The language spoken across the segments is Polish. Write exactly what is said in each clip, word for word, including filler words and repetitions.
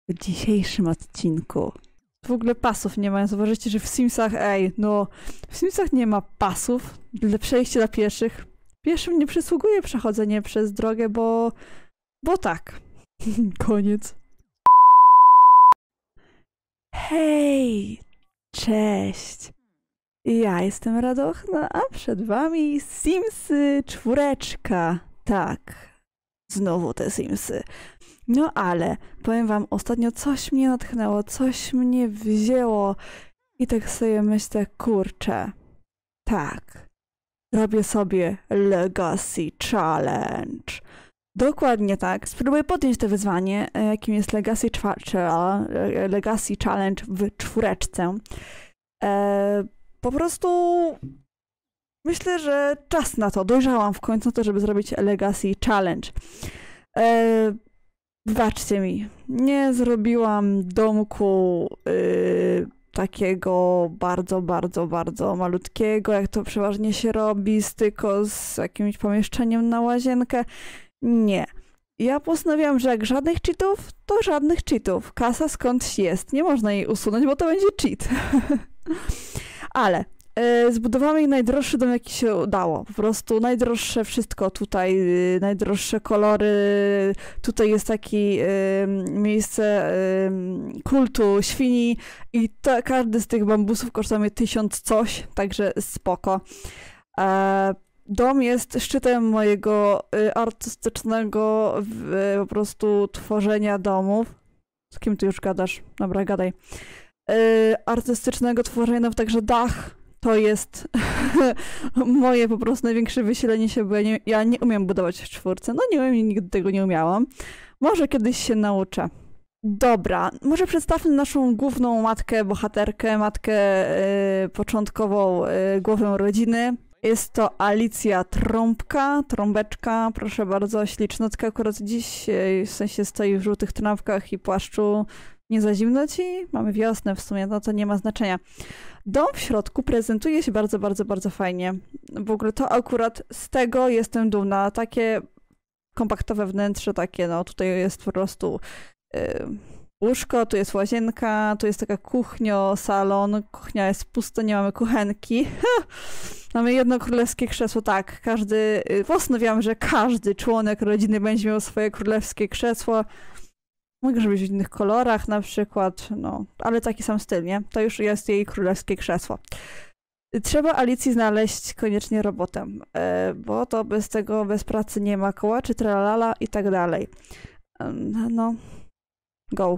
w dzisiejszym odcinku. W ogóle pasów nie ma. Zauważycie, że w Simsach, ej, no, w Simsach nie ma pasów dla przejścia dla pieszych. Pieszym nie przysługuje przechodzenie przez drogę, bo... bo tak. Koniec. Hej! Cześć! Ja jestem Radochna, a przed wami Simsy czwóreczka. Tak. Znowu te Simsy. No ale powiem wam, ostatnio coś mnie natchnęło, coś mnie wzięło i tak sobie myślę, kurczę, tak, robię sobie Legacy Challenge. Dokładnie tak, spróbuję podjąć to wyzwanie, jakim jest Legacy, Legacy Challenge w czwóreczce. E, po prostu myślę, że czas na to, dojrzałam w końcu na to, żeby zrobić Legacy Challenge. E, Wybaczcie mi, nie zrobiłam domku yy, takiego bardzo, bardzo, bardzo malutkiego, jak to przeważnie się robi, z, tylko z jakimś pomieszczeniem na łazienkę. Nie. Ja postanowiłam, że jak żadnych cheatów, to żadnych cheatów. Kasa skądś jest. Nie można jej usunąć, bo to będzie cheat. Ale yy, zbudowałam jej najdroższy dom, jaki się udało. Po prostu najdroższe wszystko tutaj, yy, najdroższe kolory. Tutaj jest takie yy, miejsce yy, kultu świni i to, każdy z tych bambusów kosztuje mnie tysiąc coś, także spoko. E, dom jest szczytem mojego yy, artystycznego yy, po prostu tworzenia domów. Z kim ty już gadasz? Dobra, gadaj. Yy, artystycznego tworzenia, no, także dach to jest moje po prostu największe wysilenie się, bo ja nie, ja nie umiem budować w czwórce. No nie umiem i nigdy tego nie umiałam. Może kiedyś się nauczę. Dobra, może przedstawmy naszą główną matkę, bohaterkę, matkę yy, początkową, yy, głowę rodziny. Jest to Alicja Trąbka, trąbeczka, proszę bardzo, ślicznotka. Akurat dziś yy, w sensie stoi w żółtych trampkach i płaszczu. Nie za zimno ci? Mamy wiosnę w sumie, no to nie ma znaczenia. Dom w środku prezentuje się bardzo, bardzo, bardzo fajnie. W ogóle to akurat z tego jestem dumna. Takie kompaktowe wnętrze, takie no tutaj jest po prostu yy, łóżko, tu jest łazienka, tu jest taka kuchnia, salon. Kuchnia jest pusta, nie mamy kuchenki. Mamy jedno królewskie krzesło, tak. Każdy, yy, postanowiłam, że każdy członek rodziny będzie miał swoje królewskie krzesło. Może być w innych kolorach na przykład, no, ale taki sam styl, nie? To już jest jej królewskie krzesło. Trzeba Alicji znaleźć koniecznie robotę, e, bo to bez tego, bez pracy nie ma koła, czy tralala i tak dalej. E, no, go.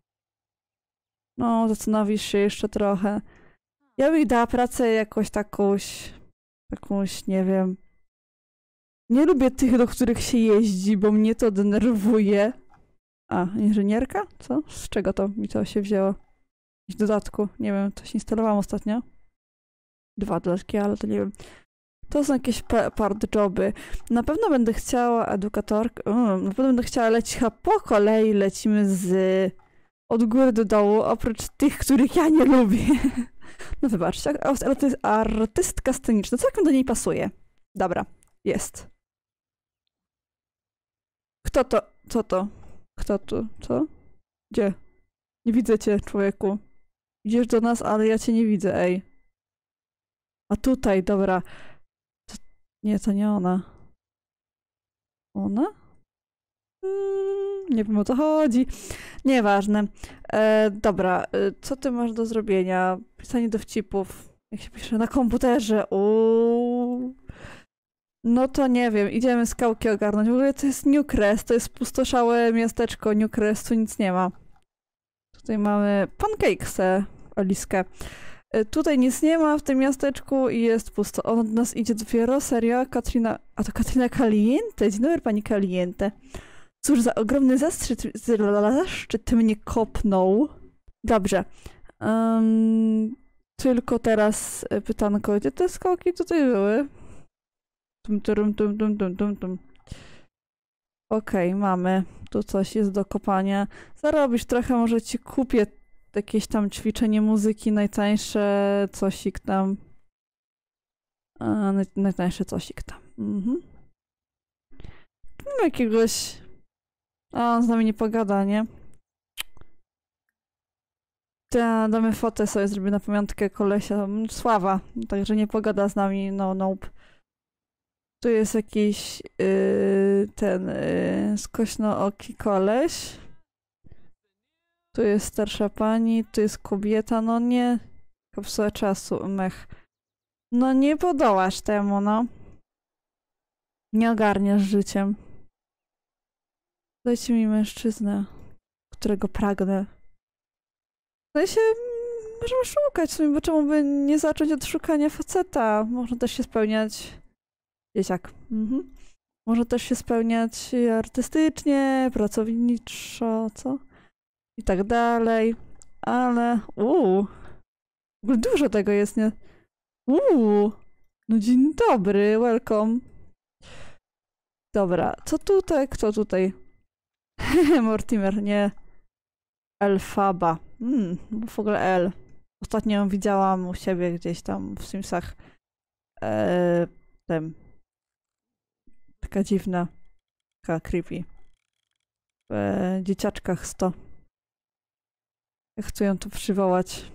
No, zastanowisz się jeszcze trochę. Ja bym dała pracę jakoś takąś, jakąś, nie wiem. Nie lubię tych, do których się jeździ, bo mnie to denerwuje. A, inżynierka? Co? Z czego to mi to się wzięło? W dodatku, nie wiem, coś instalowałam ostatnio. Dwa dodatki, ale to nie wiem. To są jakieś part joby. Na pewno będę chciała edukatorkę. Um, na pewno będę chciała lecieć, a po kolei lecimy z od góry do dołu, oprócz tych, których ja nie lubię. No wybaczcie, ale to jest artystka sceniczna. Co jak do niej pasuje? Dobra, jest. Kto to? Co to? Kto tu? Co? Gdzie? Nie widzę cię, człowieku. Idziesz do nas, ale ja cię nie widzę, ej. A tutaj, dobra. To... Nie, to nie ona. Ona? Mm, nie wiem, o co chodzi. Nieważne. E, dobra, e, co ty masz do zrobienia? Pisanie dowcipów. Jak się pisze? Na komputerze. Uuu. No to nie wiem, idziemy skałki ogarnąć. W ogóle to jest Newcrest, to jest pustoszałe miasteczko Newcrest, tu nic nie ma. Tutaj mamy pancakesę, Oliskę. Tutaj nic nie ma w tym miasteczku i jest pusto. On od nas idzie dopiero, serio? Katrina... A to Katrina Caliente? Dzień dobry, pani Caliente. Cóż za ogromny zaszczyt, zaszczyt mnie kopnął. Dobrze. Um, tylko teraz pytanko, gdzie te skałki tutaj były? Tum, tum, tum, tum, tum, tum, tum. Okej, okay, mamy. Tu coś jest do kopania. Zarobisz trochę, może ci kupię jakieś tam ćwiczenie muzyki, najtańsze cosik tam. A, naj, najtańsze cosik tam. Mhm. Mam jakiegoś... A, on z nami nie pogada, nie? Ta, damy fotę sobie, zrobię na pamiątkę kolesia. Sława, także nie pogada z nami, no nope. Tu jest jakiś yy, ten yy, skośnooki koleś. Tu jest starsza pani, tu jest kobieta, no nie. Kapsuła czasu, mech. No nie podołasz temu, no. Nie ogarniasz życiem. Dajcie mi mężczyznę, którego pragnę. No i się możemy szukać w sumie, bo czemu by nie zacząć od szukania faceta? Można też się spełniać... Dzieciak. Mhm. Można też się spełniać artystycznie, pracowniczo, co? I tak dalej. Ale... Uuu. W ogóle dużo tego jest, nie? Uuu. No dzień dobry, welcome. Dobra, co tutaj? Kto tutaj? Mortimer, nie. Elfaba. Hmm, w ogóle L. Ostatnio ją widziałam u siebie gdzieś tam w Simsach. Eee, tym. Taka dziwna. Taka creepy. W e, dzieciaczkach sto. Ja chcę ją tu przywołać.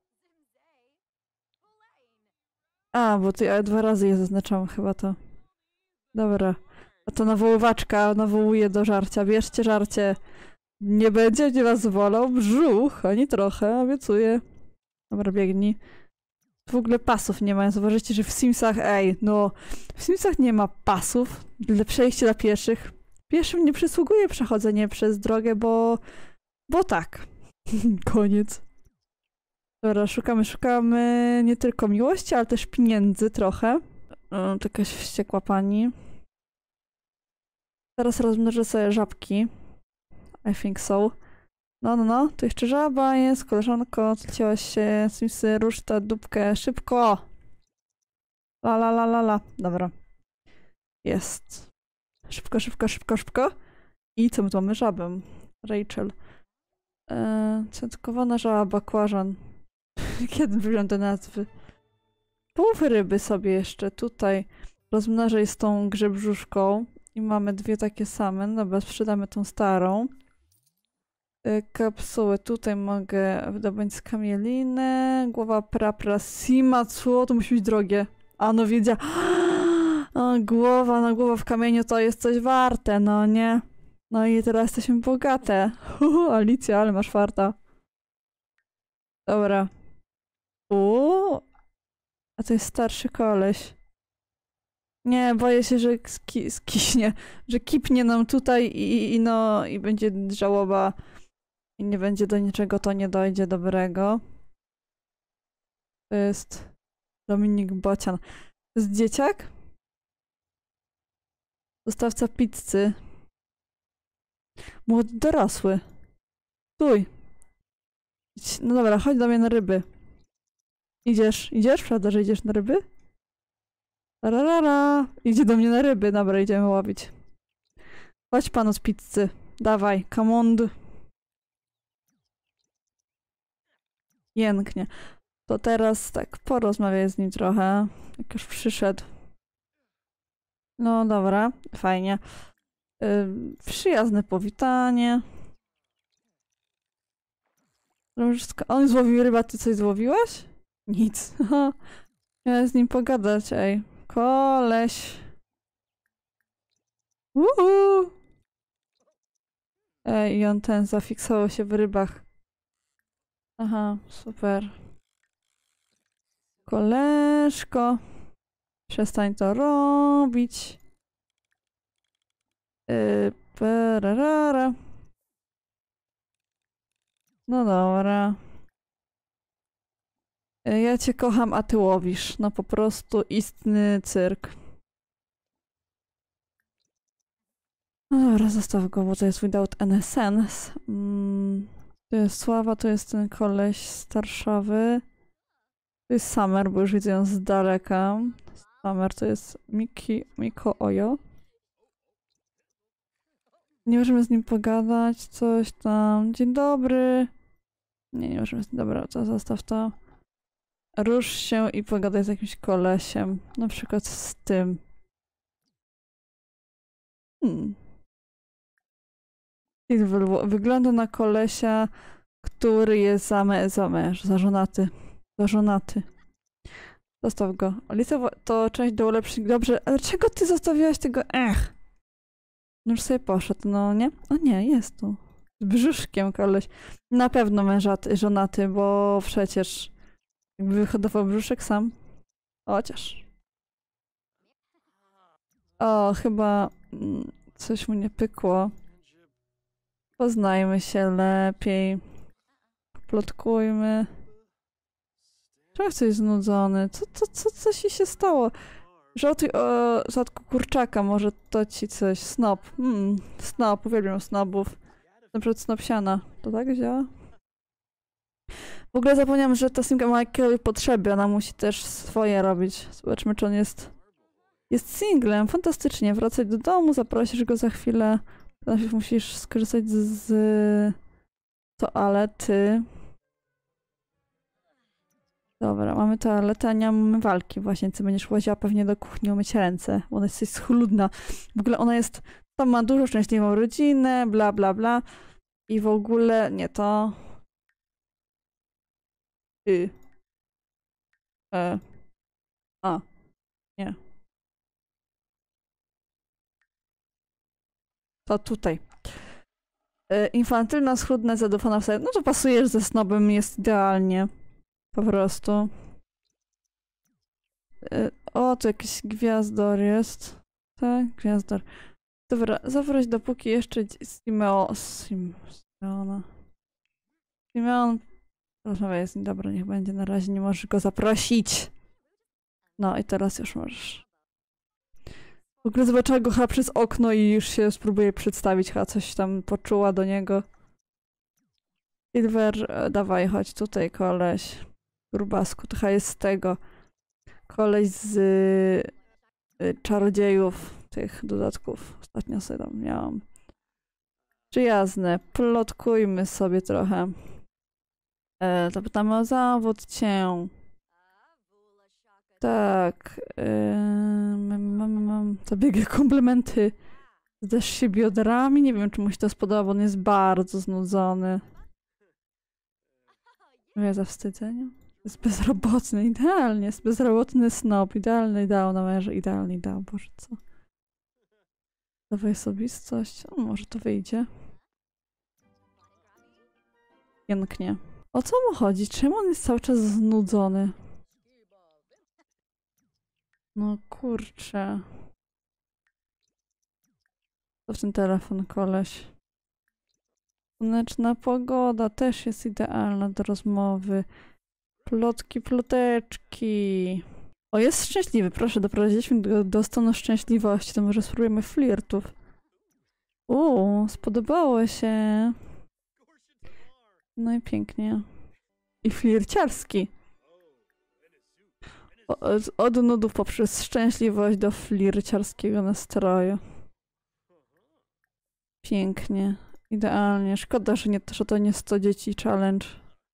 A, bo ty, ja dwa razy je zaznaczam chyba to. Dobra. A to nawoływaczka nawołuje do żarcia. Bierzcie żarcie. Nie będzie nie was wolał brzuch, ani trochę, obiecuję. Dobra, biegnij. W ogóle pasów nie ma. Zauważycie, że w Simsach, ej, no, w Simsach nie ma pasów dla przejścia dla pieszych. Pieszym nie przysługuje przechodzenie przez drogę, bo... bo tak. Koniec. Dobra, szukamy, szukamy nie tylko miłości, ale też pieniędzy trochę. O, to jakaś wściekła pani. Teraz rozmnożę sobie żabki. I think so. No, no, no, tu jeszcze żaba jest, koleżanko, chciałaś się, Simsy, rusz tę dupkę, szybko! La, la, la, la, la. Dobra. Jest. Szybko, szybko, szybko, szybko. I co my tu mamy? Żabę. Rachel. Eee, centkowana żaba, bakłażan. Kiedy wygląda nazwy? Połów ryby sobie jeszcze tutaj. Rozmnażaj z tą grzebrzuszką. I mamy dwie takie same. Dobra, sprzedamy tą starą. Kapsuły. Tutaj mogę wydobądź skamielinę. Głowa prapra Sima. Co? To musi być drogie. A no wiedzia. O, głowa, no głowa w kamieniu to jest coś warte, no nie? No i teraz jesteśmy bogate. Uhu, Alicja, ale masz farta. Dobra. Uuu. A to jest starszy koleś. Nie, boję się, że ski skiśnie. Że kipnie nam tutaj i, i no i będzie żałoba. I nie będzie do niczego, to nie dojdzie dobrego. To jest Dominik Bocian. To jest dzieciak? Dostawca pizzy. Młody dorosły. Stój. No dobra, chodź do mnie na ryby. Idziesz, idziesz? Prawda, że idziesz na ryby? Rarara. Idzie do mnie na ryby. Dobra, idziemy łowić. Chodź panu z pizzy. Dawaj, kamond. Jęknie. To teraz tak, porozmawiaj z nim trochę. Jak już przyszedł. No dobra, fajnie. Yy, przyjazne powitanie. On złowił ryba, ty coś złowiłaś? Nic. Miałem z nim pogadać, ej. Koleś. Uhu. Ej, i on ten zafiksował się w rybach. Aha, super. Koleżko. Przestań to robić. Yy, perarara. No dobra. Yy, ja cię kocham, a ty łowisz. No po prostu istny cyrk. No dobra, zostaw go, bo to jest without any sense. Mm, to jest Sława, to jest ten koleś starszawy. To jest Summer, bo już widzę ją z daleka. Summer to jest Miki, Miko Ojo. Nie możemy z nim pogadać, coś tam. Dzień dobry. Nie, nie możemy z nim. Dobra, to zostaw to. Rusz się i pogadaj z jakimś kolesiem. Na przykład z tym. Hmm. Wygląda na kolesia który jest za, me, za męż, za żonaty. Za żonaty. Zostaw go. Alicja, to część do ulepszeń. Dobrze, ale czego ty zostawiłaś tego? Ech! No już sobie poszedł, no nie? O nie, jest tu. Z brzuszkiem koleś. Na pewno mężaty, żonaty, bo przecież jakby wyhodował brzuszek sam. Chociaż. O, chyba mm, coś mu nie pykło. Poznajmy się lepiej. Plotkujmy. Czemu jesteś znudzony? Co, co, co, co ci się stało? Żartuj o zadku kurczaka, może to ci coś. Snop. Hmm, snop, uwielbiam snobów. Na przykład snopsiana. To tak działa? W ogóle zapomniałam, że ta simka ma jakieś potrzeby, ona musi też swoje robić. Zobaczmy, czy on jest... Jest singlem, fantastycznie. Wracaj do domu, zaprosisz go za chwilę. Najpierw musisz skorzystać z... z toalety. Dobra, mamy toaletę, a nie mamy walki właśnie, co będziesz łaziła pewnie do kuchni umyć ręce, bo ona jest coś schludna. W ogóle ona jest, tam ma dużo szczęśliwą rodzinę, bla bla bla. I w ogóle, nie to... Y. E. A. Nie. To tutaj. E, infantylna, schludna, zadufana w sobie. No to pasujesz ze snobem, jest idealnie. Po prostu. O, tu jakiś gwiazdor jest. Tak, gwiazdor. Dobra, zaproś dopóki jeszcze Simeo... Sim... Simeona... Simeon... Rozmowa jest niedobra, niech będzie. Na razie nie możesz go zaprosić. No i teraz już możesz. W ogóle zobaczyła go chyba przez okno i już się spróbuję przedstawić. Chyba coś tam poczuła do niego. Silver, dawaj, chodź tutaj, koleś. Grubasku, to chyba jest z tego. Koleś z y, czarodziejów tych dodatków. Ostatnio sobie tam miałam. Przyjazne. Plotkujmy sobie trochę. E, zapytamy o zawód cię. Tak. E, mam, mam zabiegę komplementy. Zdasz się biodrami? Nie wiem, czy mu się to spodoba, bo on jest bardzo znudzony. Mówię za wstydzeniem. Jest bezrobotny, idealnie. Jest bezrobotny snob. Idealny ideał na męża. Idealny ideał. Boże, co? Nowa osobistość. O, może to wyjdzie. Pięknie. O co mu chodzi? Czemu on jest cały czas znudzony? No kurczę. To w ten telefon, koleś. Słoneczna pogoda też jest idealna do rozmowy. Plotki, ploteczki. O, jest szczęśliwy. Proszę, doprowadziliśmy do, do stanu szczęśliwości. To może spróbujemy flirtów. Uuu, spodobało się. No i pięknie. I flirciarski. O, od, od nudów poprzez szczęśliwość do flirciarskiego nastroju. Pięknie. Idealnie. Szkoda, że, nie, że to nie sto dzieci challenge.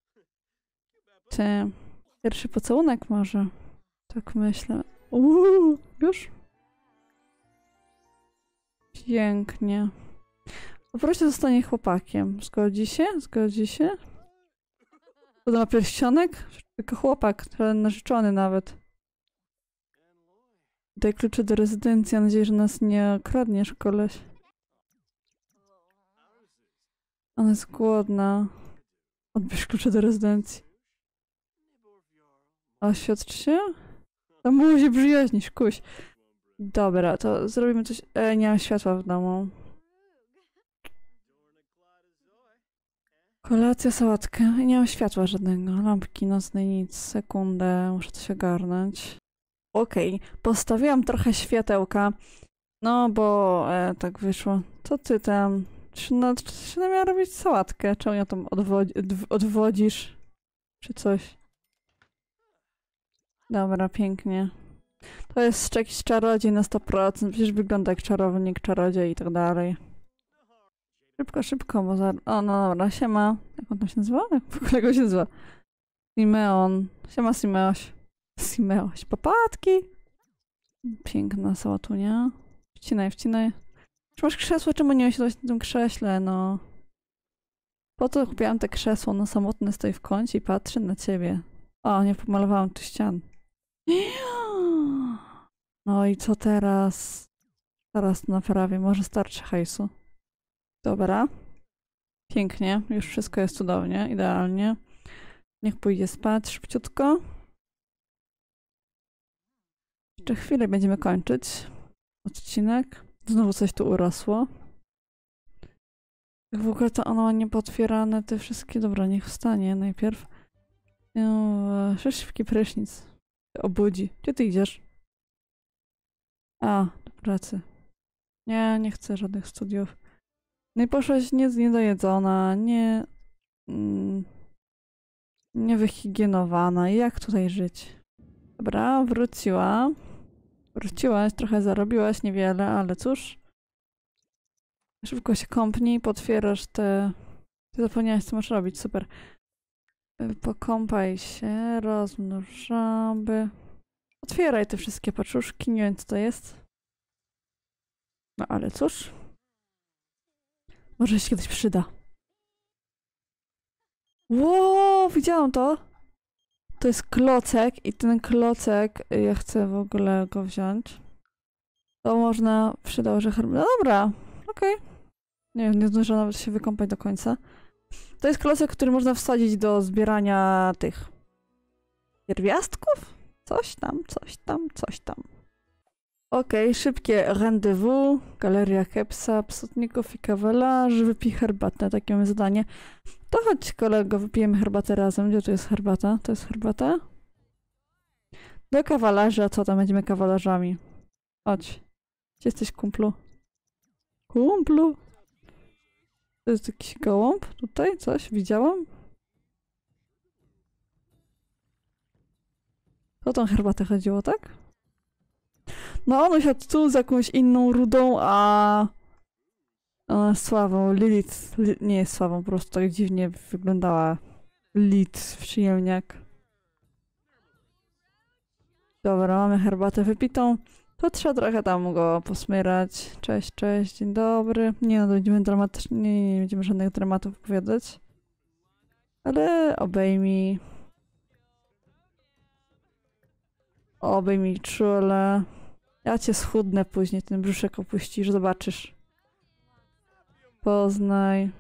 Ty. Pierwszy pocałunek może. Tak myślę. Uuu, już? Pięknie. Poproszę zostanie chłopakiem. Zgodzi się? Zgodzi się? To ma pierścionek? Tylko chłopak, ten narzeczony nawet. Daj klucze do rezydencji. Mam nadzieję, że nas nie okradniesz, koleś. Ona jest głodna. Odbierz klucze do rezydencji. Oświadcz się? To mu się przyjaźnisz, kuś. Dobra, to zrobimy coś... E, nie mam światła w domu. Kolacja, sałatkę. Nie mam światła żadnego. Lampki nocnej, nic. Sekundę. Muszę coś ogarnąć. Okej. Okay. Postawiłam trochę światełka. No, bo e, tak wyszło. Co ty tam? Czy no, czy miała robić sałatkę? Czemu ją tam odwodzi odwodzisz? Czy coś? Dobra, pięknie. To jest jakiś czarodziej na sto procent. Przecież wygląda jak czarownik, czarodziej i tak dalej. Szybko, szybko, bo za... O, no dobra, siema. Jak on tam się nazywa? Jak w ogóle go się nazywa? Simeon. Siema, Simeoś. Simeoś. Papatki. Piękna sałatunia. Wcinaj, wcinaj. Czy masz krzesło? Czemu nie usiadłaś na tym krześle, no? Po co kupiłam te krzesło? No samotne stoi w kącie i patrzy na ciebie. O, nie pomalowałam tu ścian. No i co teraz? Teraz naprawię. Może starczy hajsu. Dobra. Pięknie. Już wszystko jest cudownie. Idealnie. Niech pójdzie spać szybciutko. Jeszcze chwilę będziemy kończyć odcinek. Znowu coś tu urosło. Jak w ogóle to ono ma niepotwierane te wszystkie... Dobra, niech wstanie najpierw. No, szybki prysznic. Obudzi. Gdzie ty idziesz? A, do pracy. Nie, nie chcę żadnych studiów. No i poszłaś nie, niedojedzona, nie... Mm, niewyhigienowana. Jak tutaj żyć? Dobra, wróciła. Wróciłaś, trochę zarobiłaś, niewiele, ale cóż. Szybko się kąpnij, potwierasz te... Ty zapomniałaś, co masz robić, super. Pokąpaj się, rozmnóż żaby. Otwieraj te wszystkie paczuszki, nie wiem co to jest. No ale cóż. Może się kiedyś przyda. Ło, widziałam to. To jest klocek i ten klocek, ja chcę w ogóle go wziąć. To można, przydał, że herb... No dobra, okej. Okay. Nie wiem, nie zdążę nawet się wykąpać do końca. To jest klocek, który można wsadzić do zbierania tych pierwiastków? Coś tam, coś tam, coś tam. Okej, okay, szybkie rendezvous. Galeria Kepsa, psotników i kawalarzy. Wypij herbatę, takie mamy zadanie. To chodź kolego, wypijemy herbatę razem. Gdzie tu jest herbata? To jest herbata? Do kawalarzy, a co tam? Będziemy kawalarzami. Chodź. Gdzie jesteś, kumplu? Kumplu? To jest jakiś gołąb? Tutaj coś widziałam? O tą herbatę chodziło, tak? No on usiadł tu z jakąś inną rudą, a... Ona sławą, Lilith, li... nie jest sławą, po prostu tak dziwnie wyglądała. Lilith, przyjemniak. Dobra, mamy herbatę wypitą. To trzeba trochę tam go posmyrać. Cześć, cześć, dzień dobry. Nie no, będziemy dramatycznie, nie, nie będziemy żadnych dramatów opowiadać. Ale obejmij. Obejmij czule. Ja cię schudnę później, ten brzuszek opuścisz, zobaczysz. Poznaj.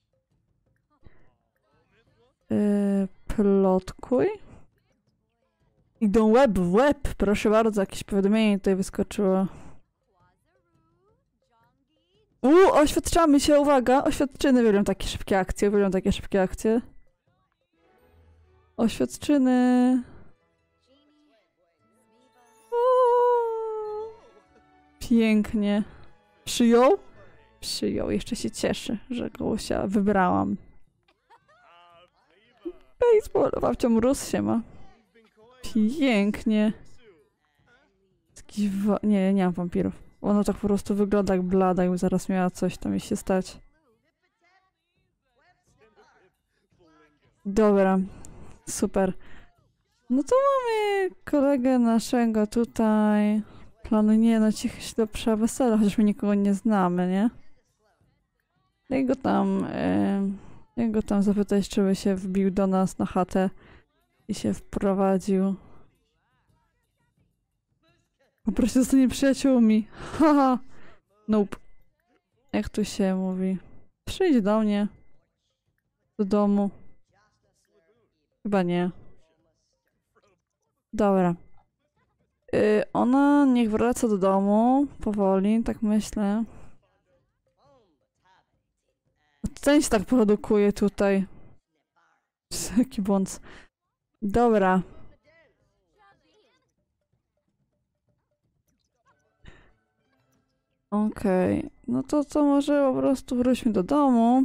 Yy, plotkuj. Idą łeb w łeb, proszę bardzo, jakieś powiadomienie tutaj wyskoczyło. Uuu, oświadczamy się, uwaga, oświadczyny, uwielbiam takie szybkie akcje, uwielbiam takie szybkie akcje. Oświadczyny. Uuu. Pięknie. Przyjął? Przyjął, jeszcze się cieszy, że Gołusia wybrałam. Baseball, babcia mróz się ma. Pięknie. Jakiś wa nie, nie mam wampirów. Ono tak po prostu wygląda jak blada i zaraz miała coś tam mi się stać. Dobra. Super. No to mamy kolegę naszego tutaj. Planu nie, no cichy się do przewesela, chociaż my nikogo nie znamy, nie? Jak go tam... Yy, jak go tam zapytać, czy by się wbił do nas na chatę i się wprowadził. Po prostu zostanie przyjaciółmi. Haha. Nope. Jak tu się mówi? Przyjdź do mnie. Do domu. Chyba nie. Dobra. Yy, ona niech wraca do domu. Powoli, tak myślę. Ten się tak produkuje tutaj. Jaki błąd. Dobra. Okej. Okay. No to co, może po prostu wróćmy do domu.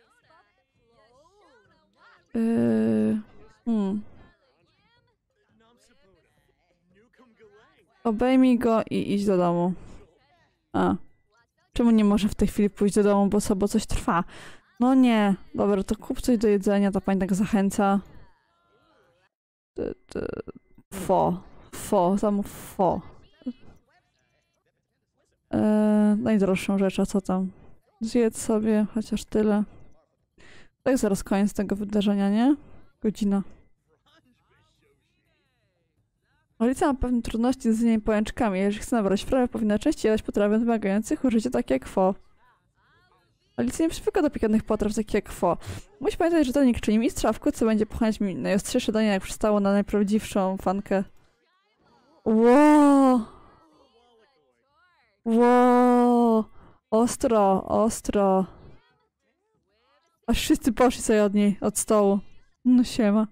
Yy, hmm. Obejmij go i idź do domu. A. Czemu nie może w tej chwili pójść do domu, bo co, bo coś trwa? No nie. Dobra, to kup coś do jedzenia, ta pani tak zachęca. Fo. Fo, zamów fo. Eee, najdroższą rzecz, a co tam? Zjedz sobie, chociaż tyle. Tak, zaraz koniec tego wydarzenia, nie? Godzina. Alicja ma pewne trudności z innymi pojęczkami. Jeżeli chce nabrać wprawę, powinna częściej jadać potrawy wymagających użycia takie jak pho. Alicja nie przywykła do piekielnych potraw takich jak pho. Musi pamiętać, że to nie czyni mistrza, wkrótce będzie pochłaniać mi najostrzejsze danie, jak przystało na najprawdziwszą fankę. Ło! Ło! Ostro, ostro. Aż wszyscy poszli sobie od niej, od stołu. No siema.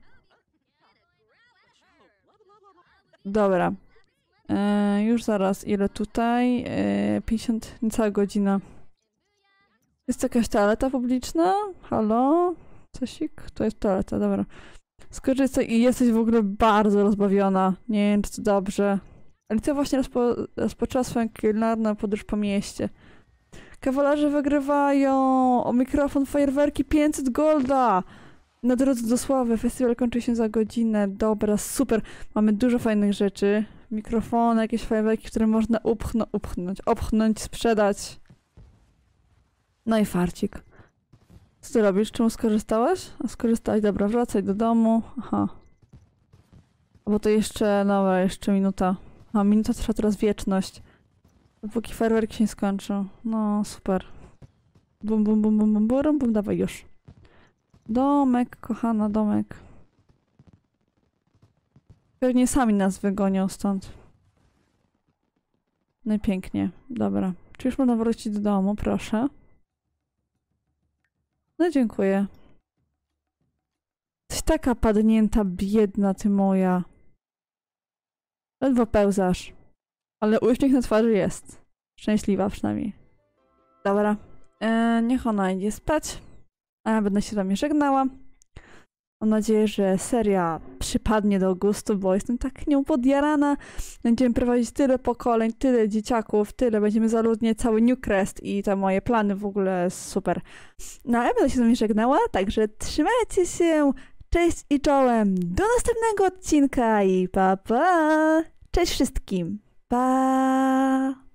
Dobra. E, już zaraz, ile tutaj? E, pięćdziesiąt, niecała godzina. Jest jakaś toaleta publiczna? Halo? Cosik? To jest toaleta, dobra. Skorzystaj i jesteś w ogóle bardzo rozbawiona. Nie wiem, czy to dobrze. Alicja właśnie rozpo rozpoczęła swoją kulinarną podróż po mieście. Kawalerze wygrywają o mikrofon, fajerwerki, pięćset golda! Na drodze do sławy. Festiwal kończy się za godzinę. Dobra, super. Mamy dużo fajnych rzeczy. Mikrofony, jakieś fajerwerki, które można upchno upchnąć, opchnąć, sprzedać. No i farcik. Co ty robisz? Czemu skorzystałaś? A skorzystałaś, dobra, wracaj do domu. Aha. Bo to jeszcze, dobra, jeszcze minuta. A minuta trwa teraz wieczność. Dopóki fajerwerki się nie skończą. No, super. Bum, bum, bum, bum, bum, bum, bum, dawaj już. Domek, kochana, domek. Pewnie sami nas wygonią stąd. No i pięknie, dobra. Czy już można wrócić do domu, proszę? No dziękuję. Jesteś taka padnięta, biedna ty moja. Ledwo pełzasz. Ale uśmiech na twarzy jest. Szczęśliwa przynajmniej. Dobra. Eee, niech ona idzie spać. A ja będę się z wami żegnała. Mam nadzieję, że seria przypadnie do gustu, bo jestem tak nią podjarana. Będziemy prowadzić tyle pokoleń, tyle dzieciaków, tyle. Będziemy zaludniać cały Newcrest i te moje plany w ogóle super. No, a ja będę się z wami żegnała, także trzymajcie się. Cześć i czołem. Do następnego odcinka i pa pa. Cześć wszystkim. Pa.